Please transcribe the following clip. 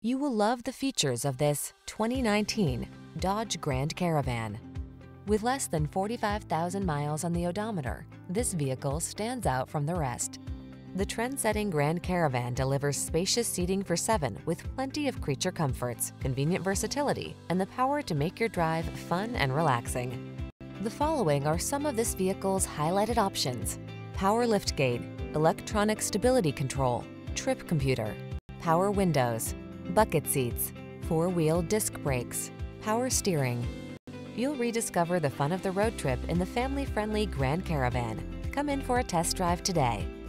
You will love the features of this 2019 Dodge Grand Caravan. With less than 45,000 miles on the odometer, this vehicle stands out from the rest. The trend-setting Grand Caravan delivers spacious seating for 7 with plenty of creature comforts, convenient versatility, and the power to make your drive fun and relaxing. The following are some of this vehicle's highlighted options: power liftgate, electronic stability control, trip computer, power windows, bucket seats, 4-wheel disc brakes, power steering. You'll rediscover the fun of the road trip in the family-friendly Grand Caravan. Come in for a test drive today.